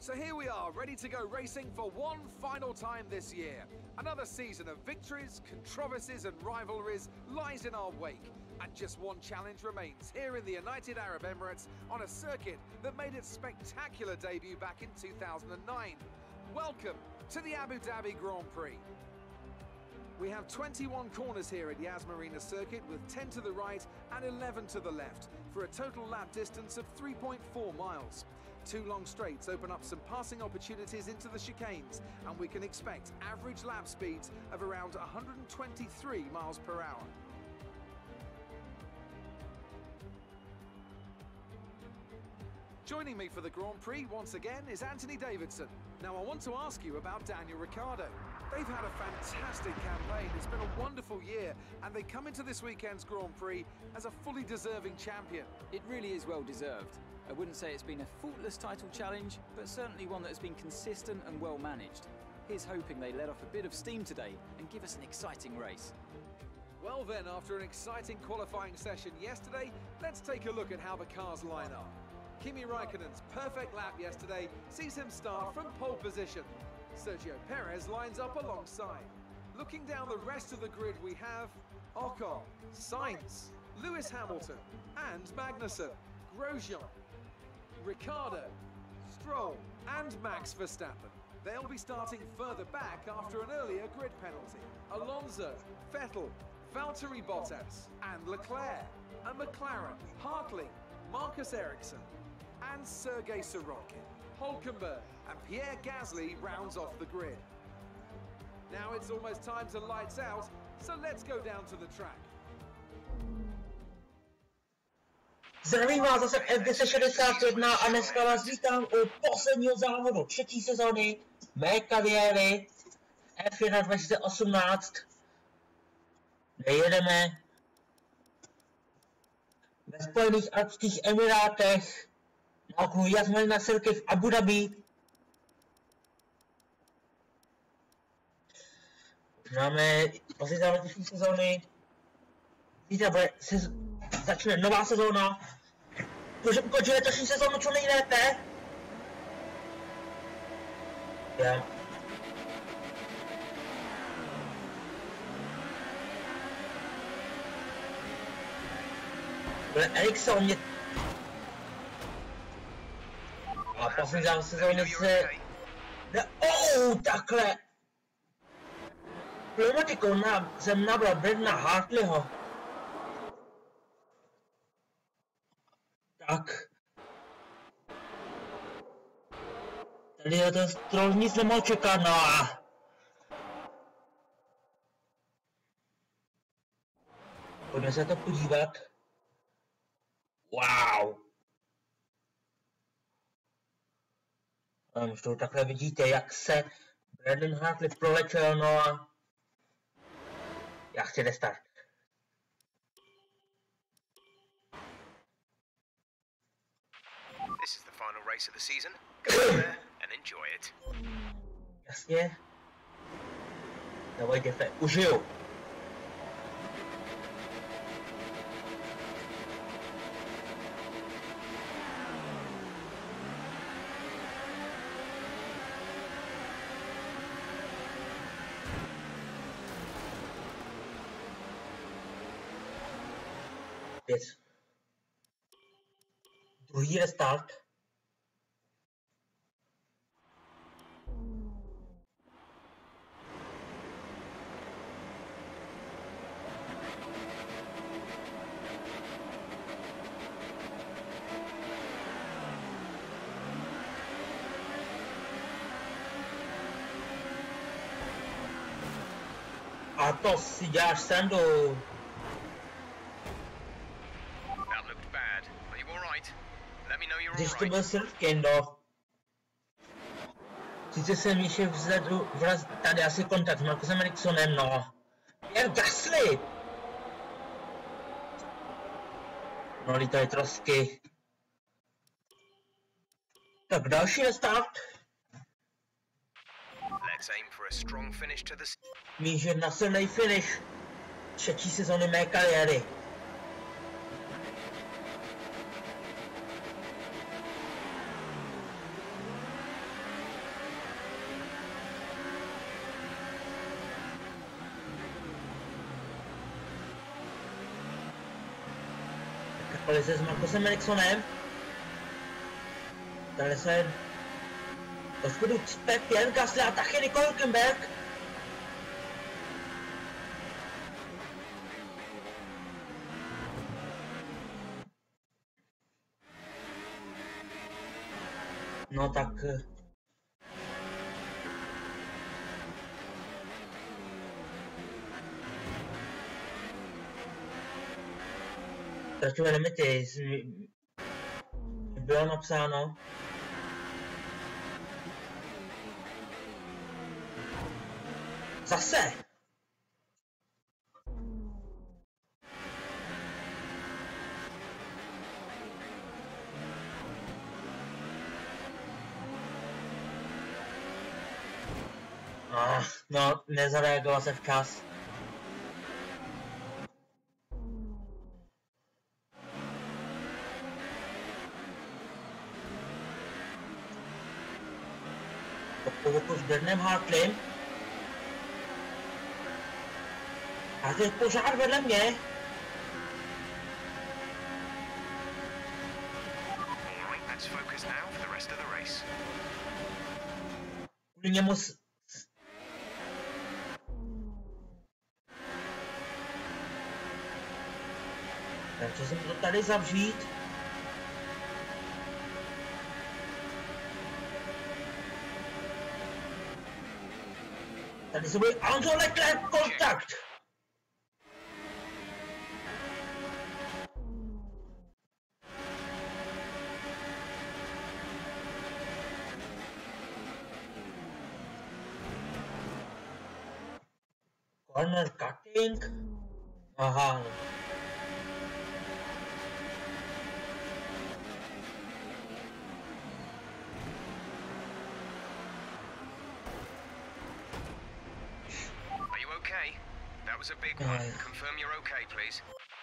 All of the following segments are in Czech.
So here we are, ready to go racing for one final time this year. Another season of victories, controversies and rivalries lies in our wake. And just one challenge remains here in the United Arab Emirates on a circuit that made its spectacular debut back in 2009. Welcome to the Abu Dhabi Grand Prix. We have 21 corners here at Yas Marina circuit with 10 to the right and 11 to the left for a total lap distance of 3.4 miles. Two long straights open up some passing opportunities into the chicanes, and we can expect average lap speeds of around 123 miles per hour. Joining me for the Grand Prix once again is Anthony Davidson. Now I want to ask you about Daniel Ricciardo. They've had a fantastic campaign, it's been a wonderful year, and they come into this weekend's Grand Prix as a fully deserving champion. It really is well deserved. I wouldn't say it's been a faultless title challenge, but certainly one that has been consistent and well managed. Here's hoping they let off a bit of steam today and give us an exciting race. Well then, after an exciting qualifying session yesterday, let's take a look at how the cars line up. Kimi Raikkonen's perfect lap yesterday sees him start from pole position. Sergio Perez lines up alongside. Looking down the rest of the grid, we have Ocon, Sainz, Lewis Hamilton and Magnussen, Grosjean, Ricciardo, Stroll and Max Verstappen. They'll be starting further back after an earlier grid penalty. Alonso, Vettel, Valtteri Bottas and Leclerc, and McLaren, Hartley, Marcus Ericsson and Sergei Sorokin. Hülkenberg and Pierre Gasly rounds off the grid. Now it's almost time to lights out, so let's go down to the track. Zdravím vás zase F1061 a dneska vás vítám u posledního závodu třetí sezóny mé kariéry F1 2018, kde jedeme ve Spojených arabských emirátech na okruhu Yas Marina circuit v Abu Dhabi. Máme poslední závod třetí sezóny. Zítra začne nová sezóna. Protože ukončíme letošní sezónu co nejlépe. Ericsson mě... A poslední závod sezóny se... takhle! Pneumatikou jsem nabral Brendana Hartleyho. Tak. Tady je to Stroll nic nemohl čekat, no a... Pojďme se to podívat. Wow. Už to takhle vidíte, jak se Brendan Hartley proletěl, no a... Já chci restart. This is the final race of the season. Go there and enjoy it. Jasně. Davajte, užiju. Yes. Druhý restart. A to si děláš srandu. Když to byl Sirkendo. Sice jsem ještě vzadu, tady asi kontakt s Marcusem Ericssonem, no. Pierre Gasly! No, lítají trosky. Tak další restart. Mířit na silný finish třetí sezóny mé kariéry. kolize s Markusem Erikssonem. Tady se do schodu cpe Pierre Gasly a taky Nico Hülkenberg. No tak... Traťové limity bylo napsáno. Zase! No, nezareagoval se včas. Pokus Bernem Hartlim. A teď požár vedle mě. Let's focus now for the rest of the race. Kvůli němu takže jsem to tady zavřít. Tady se bude Alonso Leclerc kontakt. Corner cutting. Aha. Are you okay? That was a big one. Confirm you're okay, please.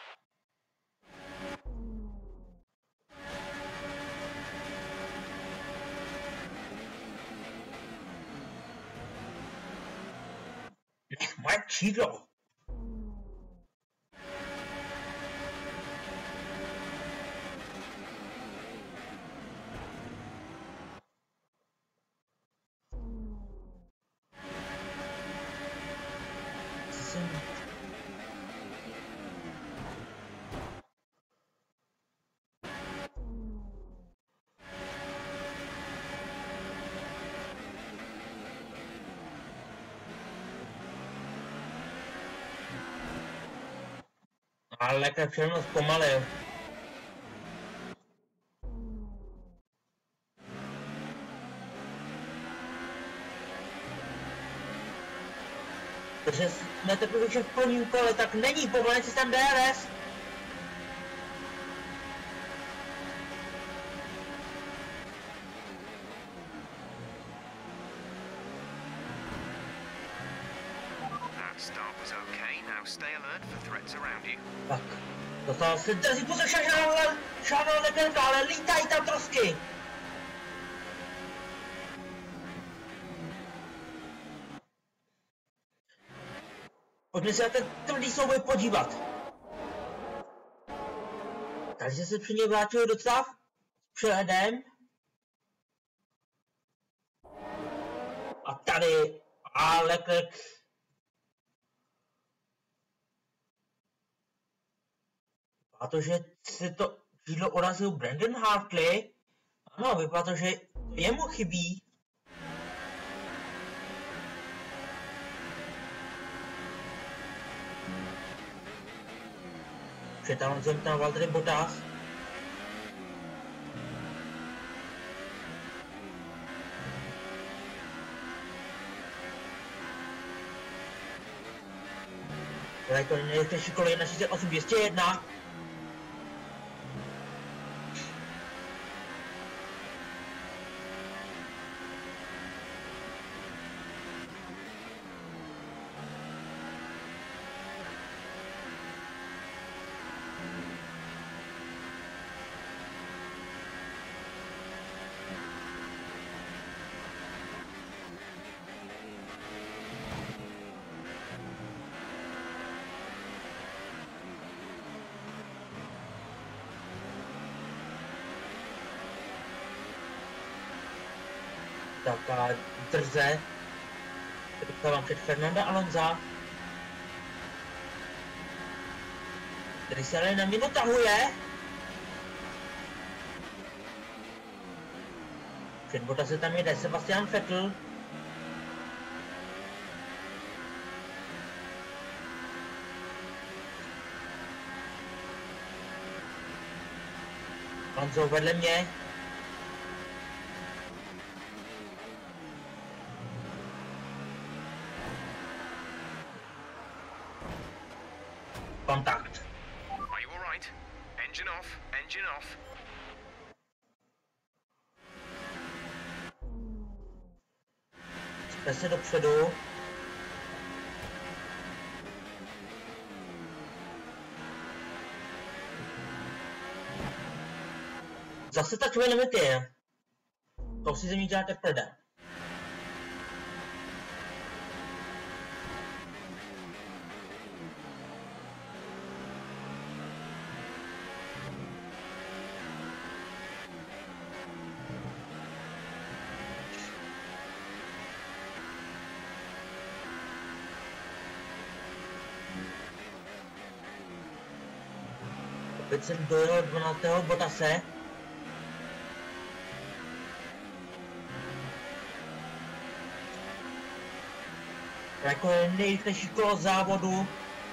Moje křídlo. Ale jak všechno zpomalil. Takže jsme teprve v prvním kole, tak není povolený systém DRS. Start was okay. Now stay alert for threats around you. Tak, dostal se drzí pozice Charles Leclerc, ale lítají tam trosky. Pojďme se na ten tvrdý souboj podívat. Takže se při něj vrátil docela s přehledem. A tady Leclerc. A to, že se to křídlo urazil Brandon Hartley, ano, vypadá to, že jemu chybí. Přetáhl jsem tam Valtteri Bottas. Tady to nejrychlejší kolo 1.38 201. Tak a drze. Dostávám před Fernanda Alonza. Který se ale na mě dotahuje. Před Bota se tam jede Sebastian Vettel. Alonso vedle mě. Kontakt. Are you all right? Engine off. Engine off. Jsme se dopředu. Zase takové limity. To si ze mě děláte prdel. Opět jsem dojel 12. Bottase. Jako nejrychlejší kolo závodu.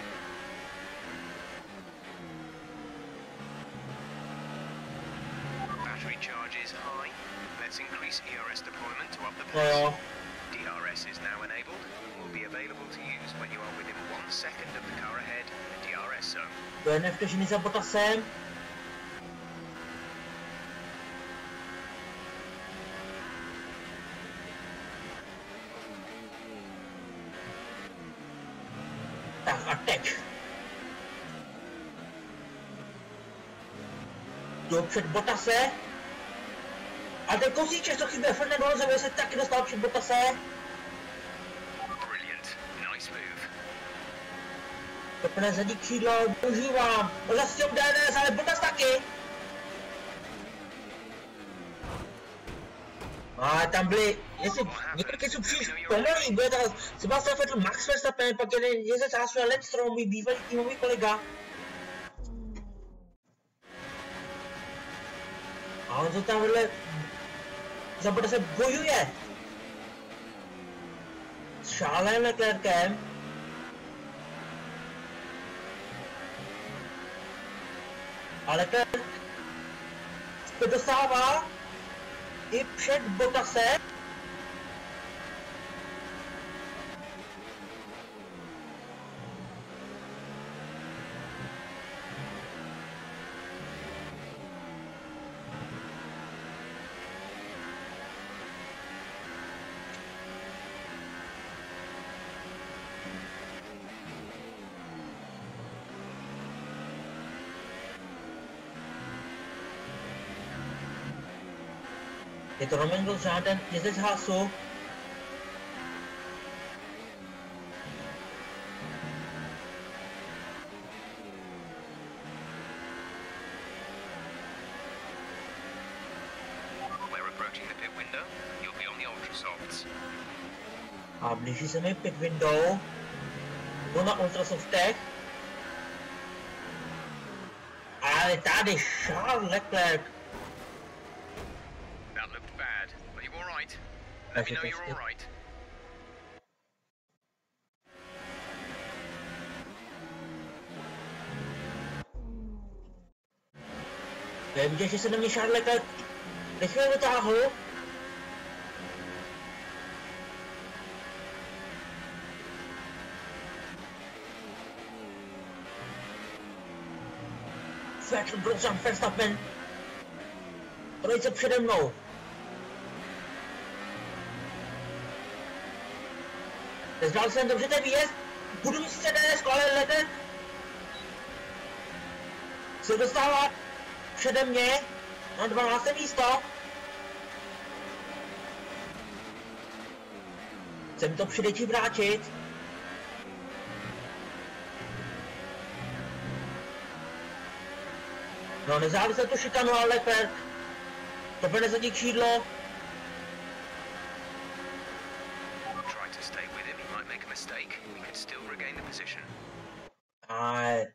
Battery charge is high. Let's increase ERS deployment to up the No jo. pace. DRS is now enabled and will be available to use when you are within 1 second of the car ahead in the DRS zone. To je nevteřiny za Bottasem. Tak a teď. Jdu před Bottase. A ten kousíček, co chyběl Fernando Alonso, se taky dostal před Bottase. Brilliant. Nice move. Topné zadní křídlo používám. Zase DNS, ale Bottas taky. A tam byli, jestli někdy jsou příliš pomalý, bude tam Sebastian Vettel, Max Verstappen, pak jeden jezdec Hasu a Lance Stroll, můj bývalý týmový kolega. A on to tam vedle za Bottasem bojuje. S Charlesem Leclercem. Ale ten se dostává i před Bottasem. Je to Romain Grosjean, ten jezdec Haasu. We're approaching the pit window. You'll be on the ultra softs. A blíží se mi pit window. Jdu na ultrasoftech. Ale tady Charles Leclerc. That looked bad. Are you all right? Let me know you're all right. To je vidět, že se na mě Charles Leclerc rychle dotáhl. Vettel, Grosjean, Verstappen. Trojice přede mnou. Nezbral jsem dobře ten výjezd. Budu mít sice DNS, ale Leclerc se dostává přede mě na 12. místo. Chcem to předečí vrátit. No, nezávisle to šikanu, ale Leclerc. To bude zadní křídlo. position. Ale...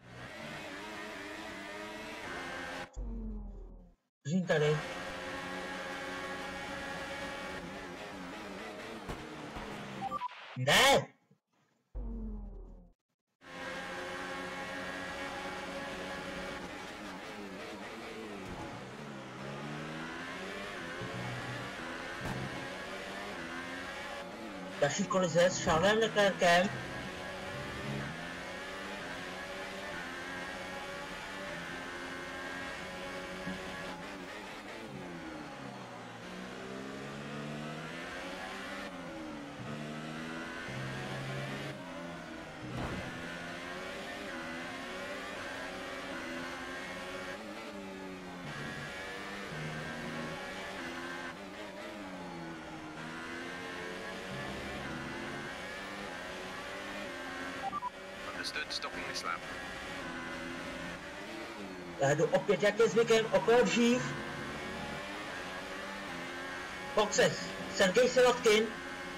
Držím tady. Ne! Další kolize s Charlesem Leclercem. Understood, stopping this lap. Já jdu opět, jak je zvykem, okolo dřív. Boxes, Sergej Sirotkin.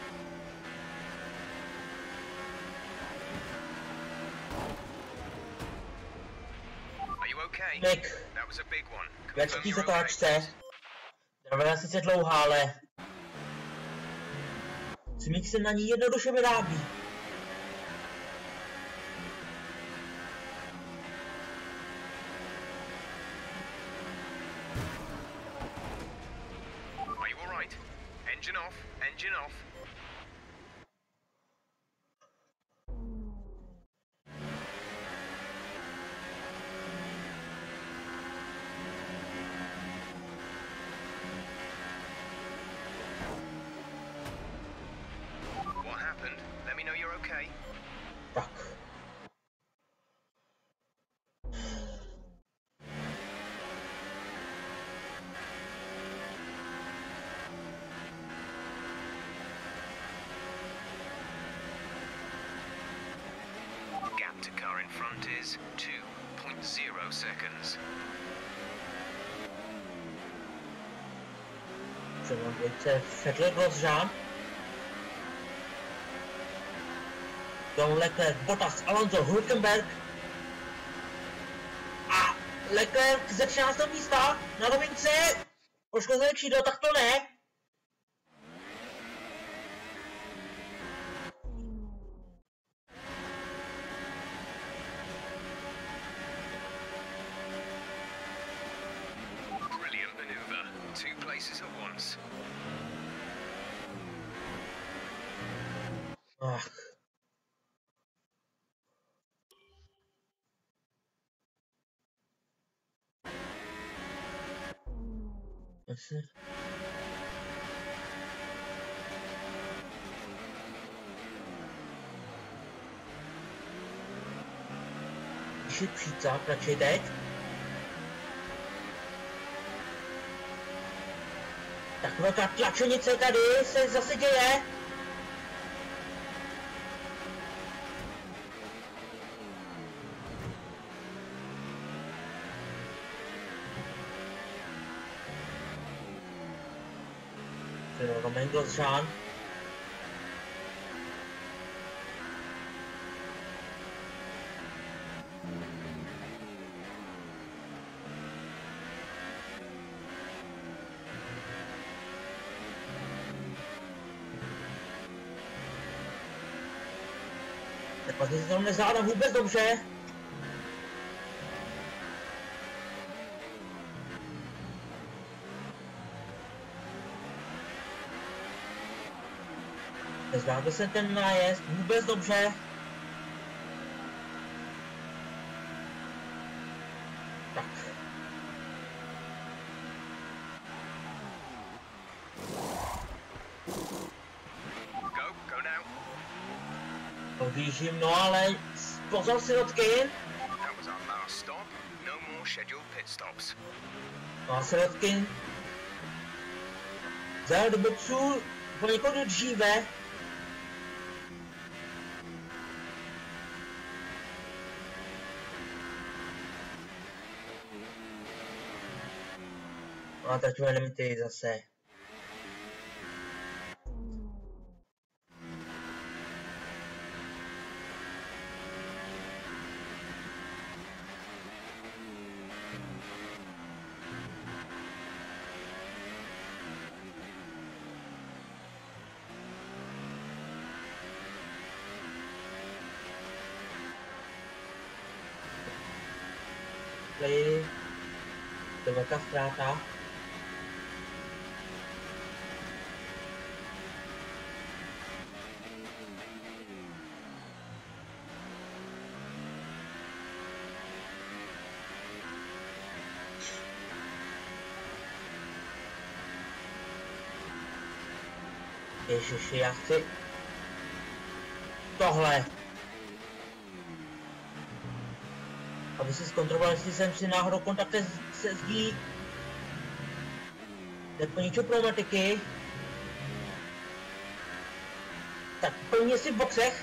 Are you okay? Nick, That was a big one. ve Confirm třetí you're okay, zatáčce. please. Byla sice dlouhá, ale... Smík se na ní jednoduše vyrábí. Are you all right? Engine off. Engine off. What happened? Let me know you're okay. Tak. Gap to car in front is 2.0 seconds. Přemám dvojce Vettel Grosjean. Don Leclerc, Bottas, Alonso, Hülkenberg. A Leclerc ze 13. místa na rovince. Poškozené křídlo, tak to ne. Brilliant maneuver. 2 places at once. Ach. Asi. Když je přícák, radši teď. Tak velká tlačenice tady se zase děje. Romain Grosjean. Tak se tam nezvládám vůbec dobře. Nezvládl jsem ten nájezd vůbec dobře. Tak. Go now. Odjíždím, no ale pozor Sirotkin. That was our last stop. No more scheduled pit stops. No a Sirotkin zajel do boxu poněkud dříve. No a traťové limity zase. play. To je velká ztráta. Ježiši, já chci tohle. Aby si zkontroloval, jestli jsem si náhodou kontakte se zdí. Jako ničo problematiky. Tak plně si v boxech.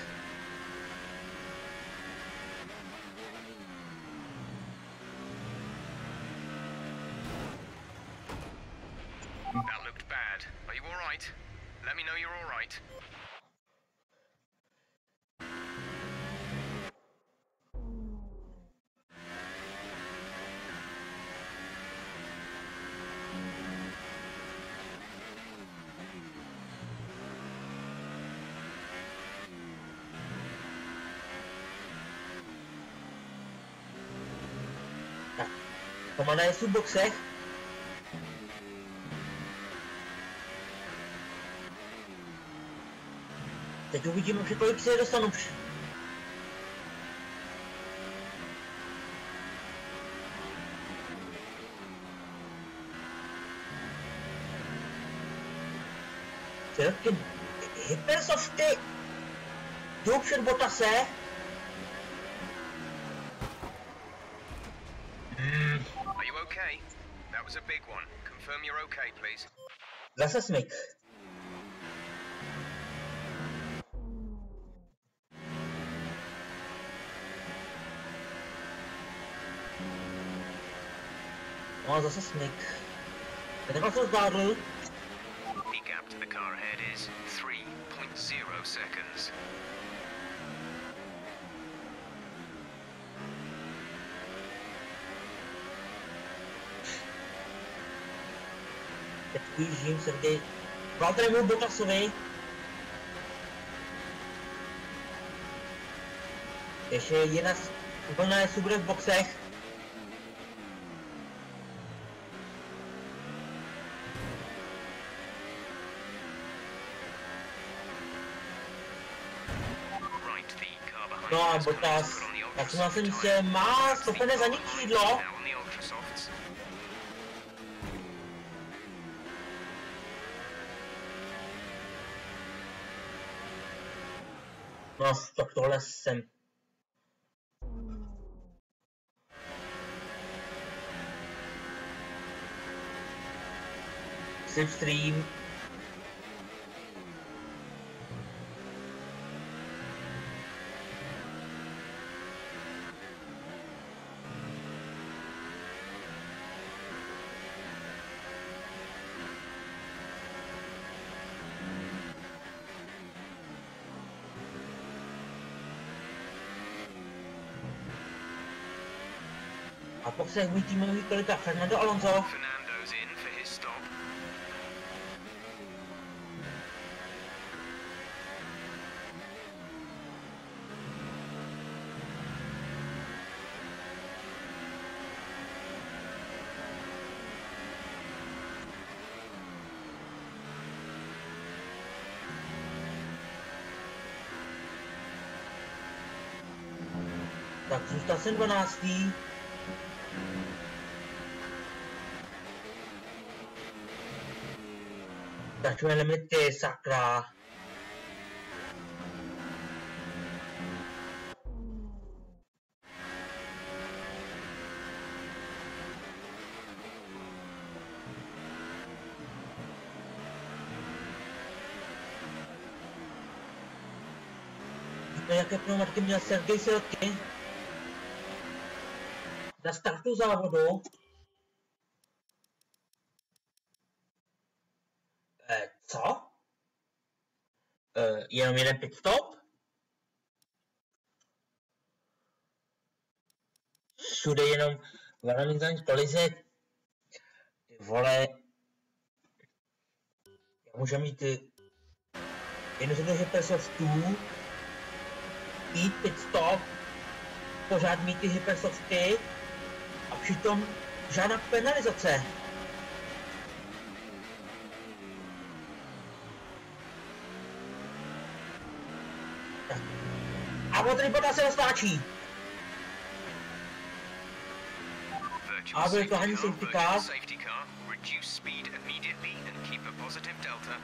That looked bad. Are you all right? Let me know you're all right. Tak, komanda je v boxech. Teď uvidíme, že kolik se dostanu. Celkem hypersofty. Jdu před Bottase. Are you okay? That was a big one. Confirm you're okay, please. Zase smyk. No, zase smyk. Takhle to zvládl. The gap to the car ahead is 3.0 seconds. Teď ujíždím, Sergej. Valtteri byl Bottasovi. Ještě jedna vlna je bude v boxech. No a Bottas, tak jsem si myslel, má stopené zanikidlo. No, tak tohle jsem. Slipstream. A pak se můj týmový kolega Fernando Alonso. Fernando's in for his stop. Tak zůstal jsem 12. Začne limity, sakra. Víte, jaké pneumatiky měl Sergej Sirotkin na startu závodu? Co? Jenom jeden pit stop? Všude jenom valentínní kolize. Ty vole. Já můžu mít jednu z těch hypersoftů, mít pit stop, pořád mít ty hypersofty a přitom žádná penalizace. Tak. A Valtteri Bottas se roztáčí. A bude to ani safety car. Reduce speed immediately and keep a positive delta.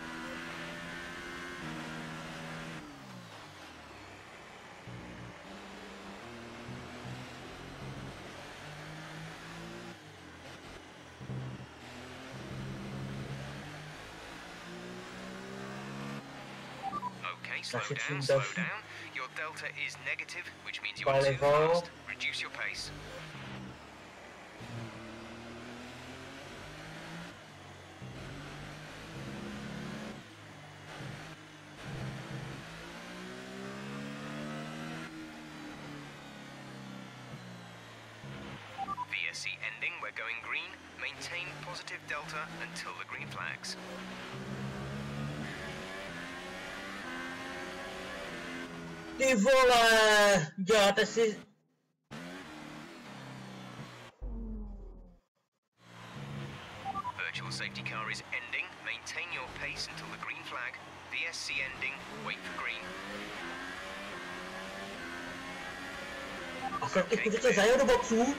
Okay, slow down. Your delta is negative, which means you are too fast. Reduce your pace. VSC ending, we're going green. Maintain positive delta until the green flags. Ty vole, děláte si... Virtual safety car is ending. Maintain your pace until the green flag. VSC ending, wait for green. A jsem teď skutečně zajel do boxů.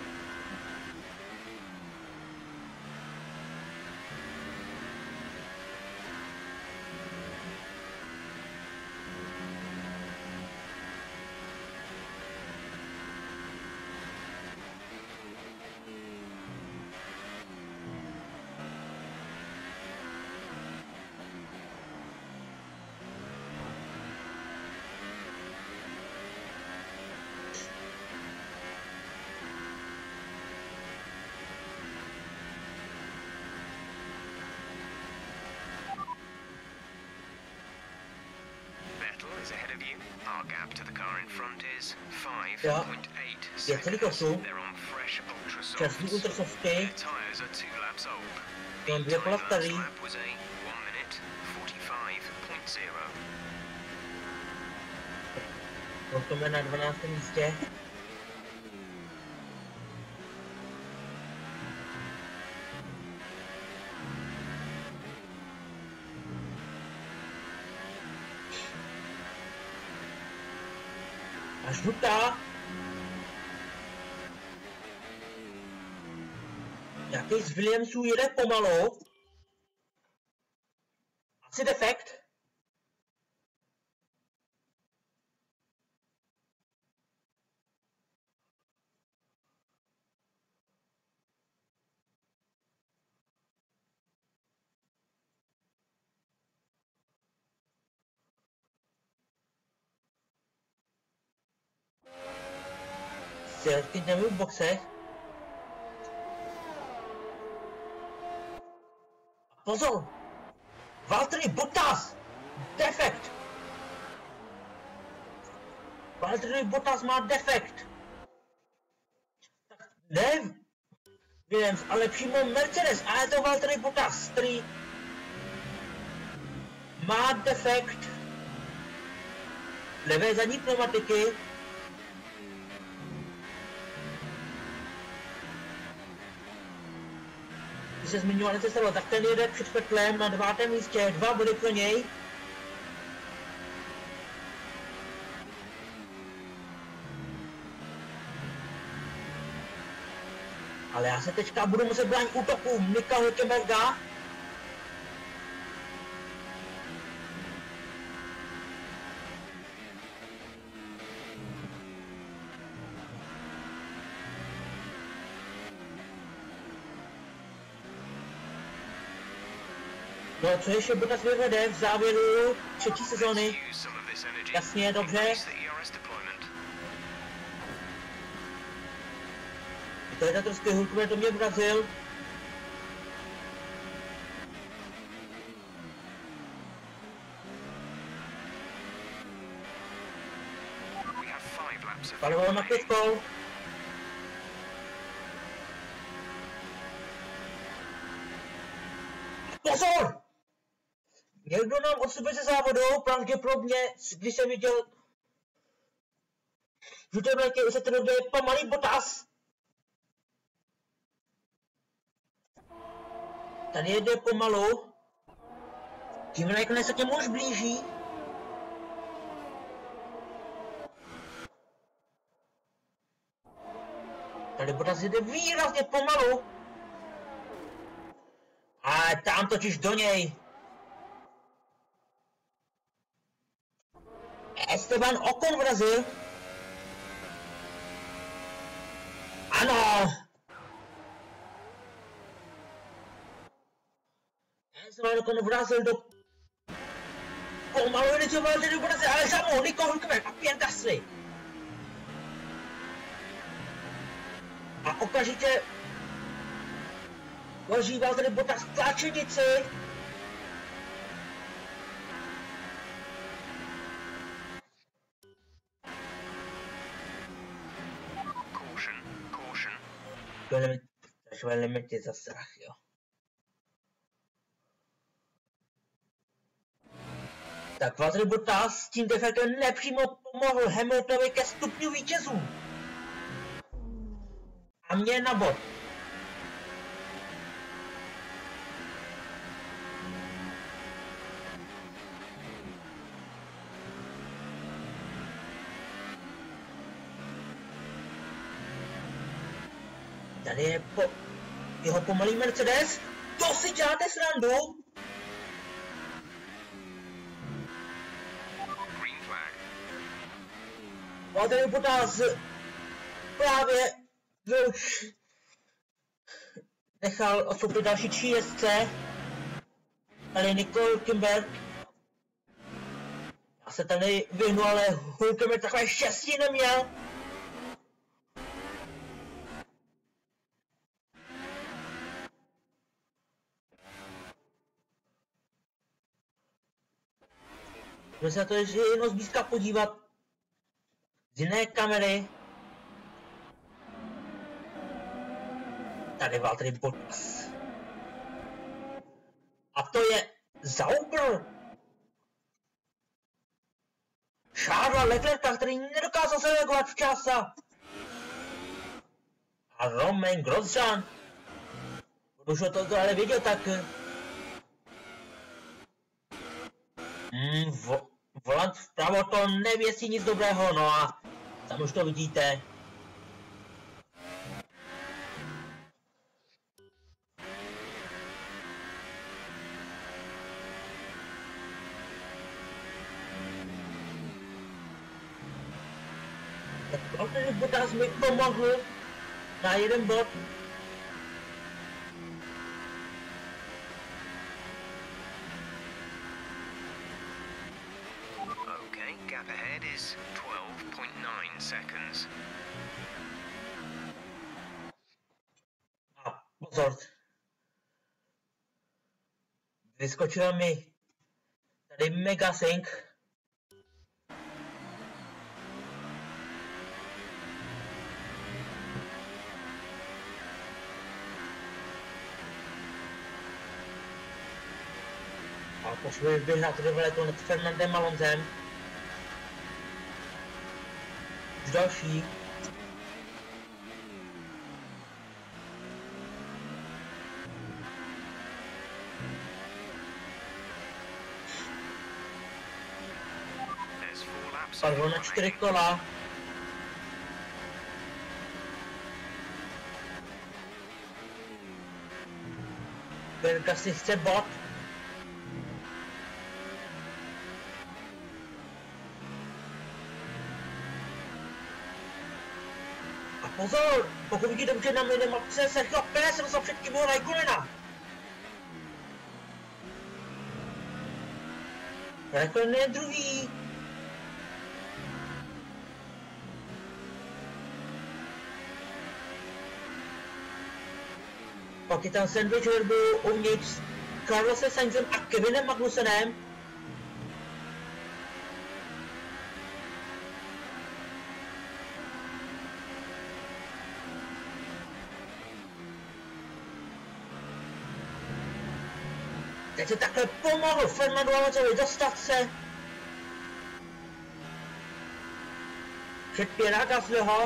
Is ahead of you. Our gap to the car in front is 5.8 seconds. They're on fresh ultra softs. Their tyres are 2 laps old. The tyre last lap was a 1 minute 45.0. Proto na 12. místě. A žlutá. Jaký z Williamsů jede pomalu? Asi defekt. Teď nevím v boxech. Pozor! Valtteri Bottas! Defekt! Valtteri Bottas má defekt! Ne Williams, ale přímo Mercedes, a je to Valtteri Bottas, který má defekt levé zadní pneumatiky. Se zmiňoval Cestalo, tak ten jede před Fetlem na 9. místě, 2 body pro něj. Ale já se teďka budu muset bránit útokům Nika Hülkenberga. No, co ještě Bottas vyvede v závěru 3. sezóny? Jasně, dobře. To je tato Hülkenberg, to mě vrazil. Palivo na 5 kol. Pozor! Někdo nám odstupuje ze závodu, pravděpodobně, když jsem viděl žluté vlajky, se ten, kde je pomalý Bottas. Tady jede pomalu. Tím Raikkonen se k němu už blíží. Tady Bottas jede výrazně pomalu. A tam totiž do něj. Esteban Ocon vrazil. Ano. Esteban Ocon vrazil do pomalu jedoucího Valtteri Bottase, ale za mnou Nico Hülkenberg a Pierre Gasly. A okamžitě loží Valtteri Bottas tlačenici. Takové limity za strach, jo. Tak Valtteri Bottas s tím defektem nepřímo pomohl Hamiltonovi ke stupňu vítězů. A mě na bod. Tady je jeho pomalý Mercedes. To si děláte srandu? Valtteri Bottas právě už nechal odstoupit další 3 jezdce. Tady Nico Hülkenberg. Já se tady vyhnu, ale Hülkenberg takové štěstí neměl. Můžeme se na to ještě jenom zblízka podívat z jiné kamery. Tady Valtteri Bottas. A to je Sauber. Charlesa Leclerca, který nedokázal se reagovat včas. A Romain Grosjean. Když to ale viděl, tak volant vpravo to nevěstí nic dobrého, no a tam už to vidíte. Tak Valtteri Bottas mi pomohl na jeden bod. Gap ahead is 12.9 seconds. A pozor. Vyskočil mi tady Megasync. A pošli vyhrát rivalitu nad Fernandem Alonsem. Další. Padlo na 4 kola. Verka si chce bod. Pozor, pokud vidíte dobře na minimapce, Sergio Pérez se dostal před Kimiho Raikkonena. Raikkonen je druhý. Pak je tam sandwich verbu uvnitř Carlosem Sainzem a Kevinem Magnusenem. Teď se takhle pomohl Fernandu Alonsovi dostat se před Pierra Gaslyho.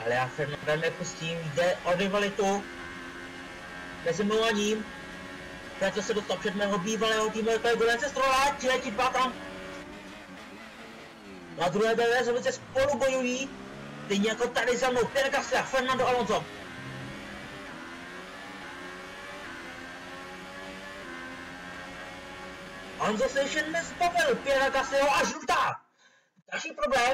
Ale já Fernanda nepustím, jde o rivalitu mezi mnou a ním. Proto se dostal před mého bývalého týmového kolegu Lance Strolla, ti dva tam na druhé BMW se spolu bojují, stejně jako tady za mnou Pierre Gasly a Fernando Alonso. Alonso se ještě nezbavil Pierre Gaslyho a žlutá. Další problém.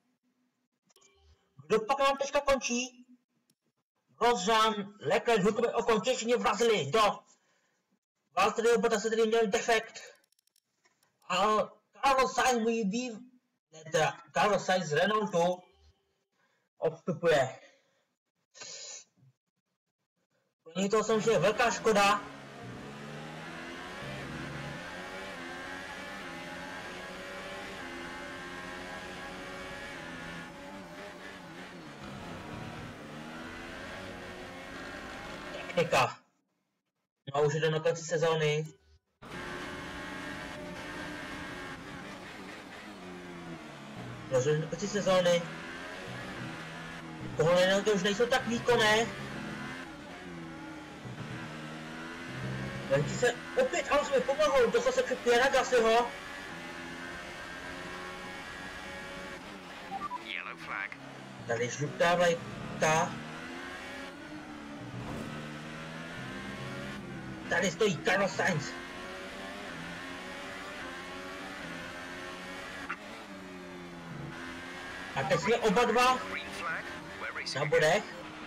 Kdo pak nám teďka končí? Grosjean, Leclerc, Hulkové okon těžně vrazili do Valtteriho Bottase, který měl defekt. A Carlos Sainz Carlos Sainz z Renaultu odstupuje. Pro něj toho samozřejmě velká škoda. Technika. No už jde na konci sezóny. Protože na konci sezóny tohle už nejsou tak výkonné. Venčí se opět Alonso mi pomohl, dostal se před Pierre Gaslyho. Tady žlutá vlajka. Tady stojí Carlos Sainz. A teď jsme oba dva na bodech.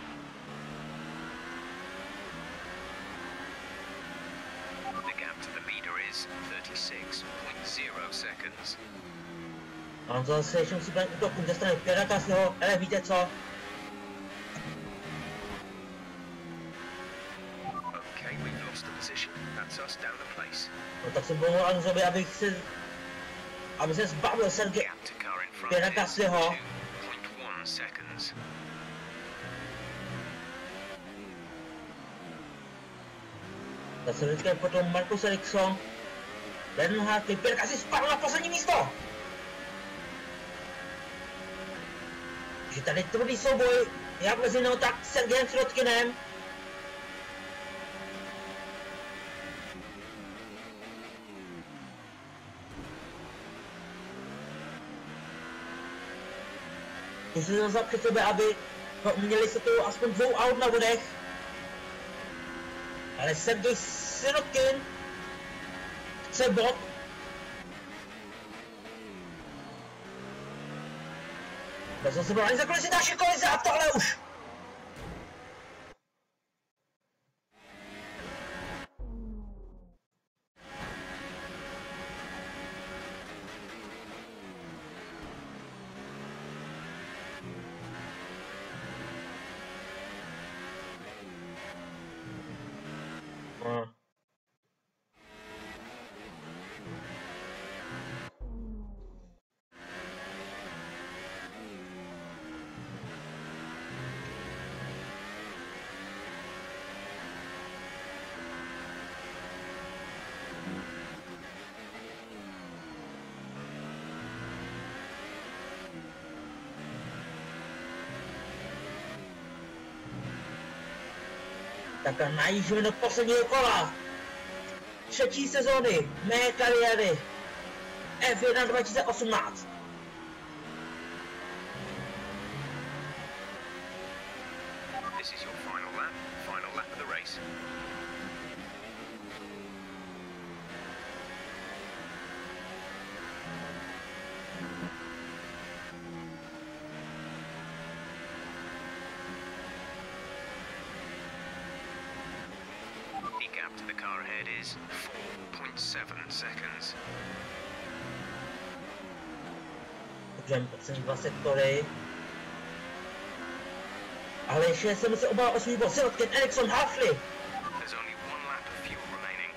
Mám to zase ještě musí být útokům ze strany Pierre Gaslyho, ale víte co? No tak jsem pomohl Alonsovi, aby se zbavil Sergeje Pierre Gaslyho. Zase vždycky potom Marcus Ericsson, Bernhard, Pierre Gasly spadl na poslední místo. Takže tady tvrdý souboj, jak mezi mnou, tak Sergejem Sirotkinem. Když se zase před sebe, aby měli se tu aspoň 2 aut na vodech. Ale Sergej Sirotkin chce bod. Já jsem se byl ani za kolizi další kolize a tohle už. Tak a najížděme do posledního kola. 3. sezóny mé kariéry F1 2018. This is your final lap of the race. To the car ahead is 4.7 seconds. Takže poslední 2 sektory. Ale ještě se musí oba o svůj bod. Sirotkin, Ericsson, Hafley. There's only 1 lap of fuel remaining.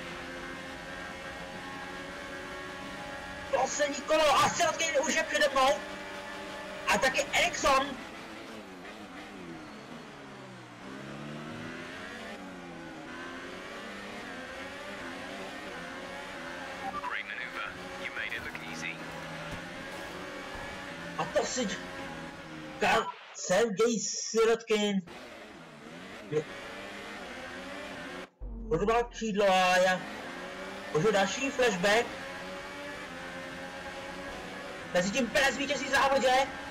Poslední kolo a Sirotkin už je přede mnou. A taky Ericsson. Sergej Sirotkin. Hudba křídlo a já můžu další flashback. Mezitím Perez vítězí v závodě.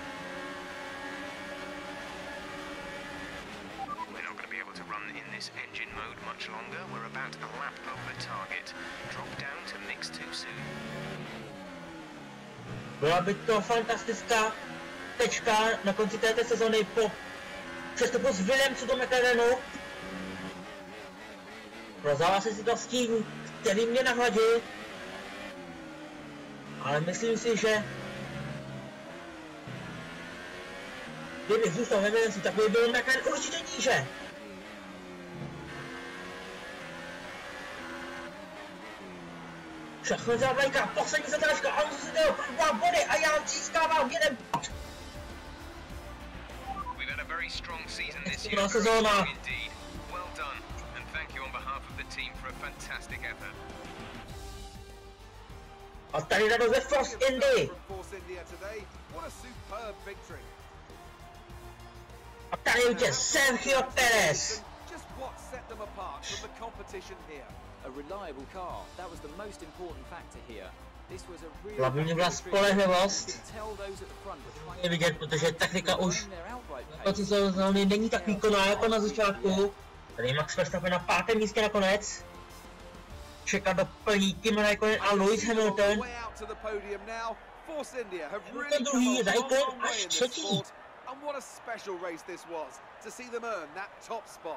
We're not going to be able to run in this engine mode much longer. We're about a lap over target. Drop down to mix too soon. Byla by to fantastická tečka na konci této sezony po přestupu z Williamsu do McLarenu. Prozala se si to s tím, který mě nahladil. Ale myslím si, že kdyby zůstal ve Williamsu, tak by byl McLaren určitě níže. Všechno za vlajka, poslední zatáčka, Alonso si dal 2 body a já získávám 1 bod. We've had a very strong season this Skvělá year. sezóna. Indeed. Well done, and thank you on behalf of the team for a fantastic effort. A tady radost ve Force Indy. Force India today. What a superb victory. A tady je Sergio Perez. Just what set them apart from the competition here. A reliable car, that was the most important factor here. This was a really Hlavně byla spolehlivost. You could tell those at the front were trying Je vidět, protože technika už to their outright na pace. konci sezóny není tak výkonná jako na začátku. Tady Max Verstappen na 5. místě nakonec. Čeká doplní Kimi Raikkonen a Lewis Hamilton. Way out to the podium now. Force India have Hamilton really druhý, come a long, Raikkonen long way až in this třetí. sport. And what a special race this was to see them earn that top spot.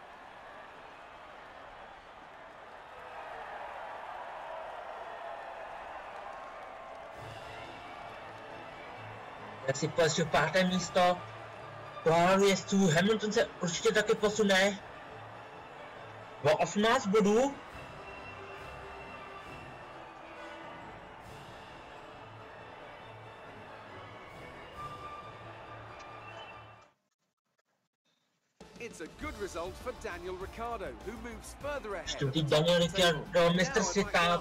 Jak si pojezdil 5. místo. Pohár jezdců Hamilton se určitě taky posune. O 18 bodů. It's a good result for Daniel Ricciardo, who moves further ahead. Čtvrtý Daniel Ricciardo, mistr světa.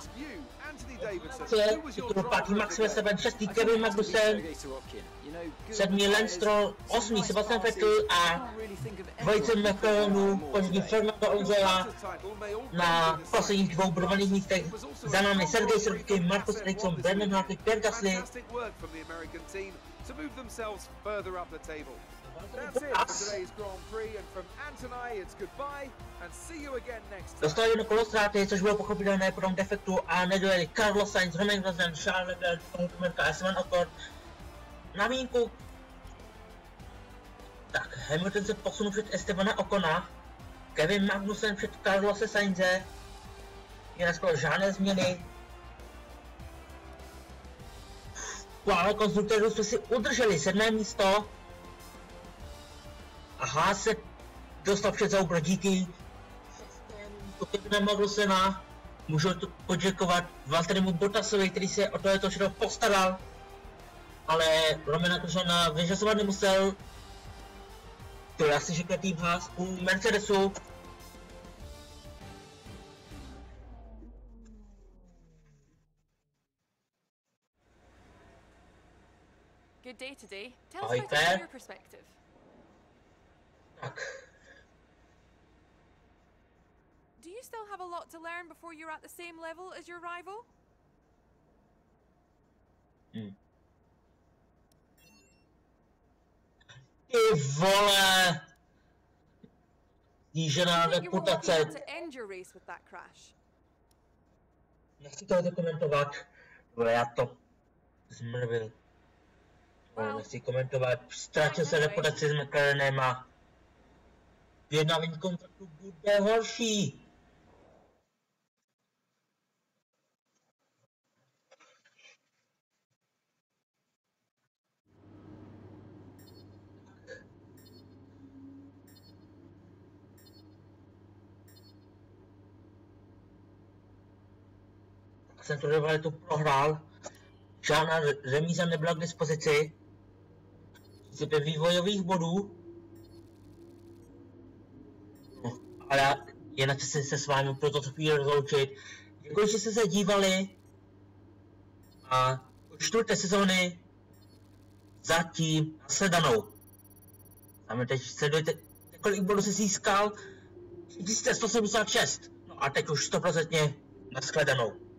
Titul 5. Max Verstappen, 6. Kevin Magnussen, 7. Lance Stroll, 8. Sebastian Vettel a dvojice McLarenu pozdí Fernando Alonso na posledních 2 bodovaných místech. Za námi Sergej Sirotkin, Marcus Ericsson, Brandon Hartley, Pierre Gasly. That's it for today's Grand Prix, and from Antonai it's goodbye and see you again next time. Dostali jedno kolo ztráty, což bylo pochopitelné po tom defektu a nedojeli Carlos Sainz, Romain Grosjean, Charles Leclerc, Esteban Ocon na výjimku. Tak, Hamilton se posunul před Estebana Ocona, Kevin Magnussen před Carlose Sainze, jinak skoro žádné změny. Kvále konstruktorů jsme si udrželi 7. místo. A Haas se dostal před Sauber díky Kevina Magnusena. Můžu to poděkovat Valtterimu Bottasovi, který se o tohleto všechno postaral. Ale Romana Grosjeana vyřazovat nemusel. To je asi řekl tým Haas u Mercedesu. Good day today. Tell us Hi, about it Claire. from your perspective. Tak. Do you still have a lot to learn before you're at the same level as your rival? Ty vole! Snížená I think you were lucky reputace. not to end your race with that crash. Nechci tohle komentovat. Vole, já to zmrvil. Nechci komentovat. Ztratil se reputaci s McLarenem a vyjednávání kontraktu bude horší. Jsem tu rivalitu prohrál. Žádná remíza nebyla k dispozici. Zbyt vývojových bodů. No, ale je na čase se s vámi pro toto chvíli rozloučit. Děkuji, že jste se dívali. A 4. sezóny zatím nashledanou. Tam teď sledujete, kolik bodů jsi získal. 1176. No a teď už 100% nashledanou.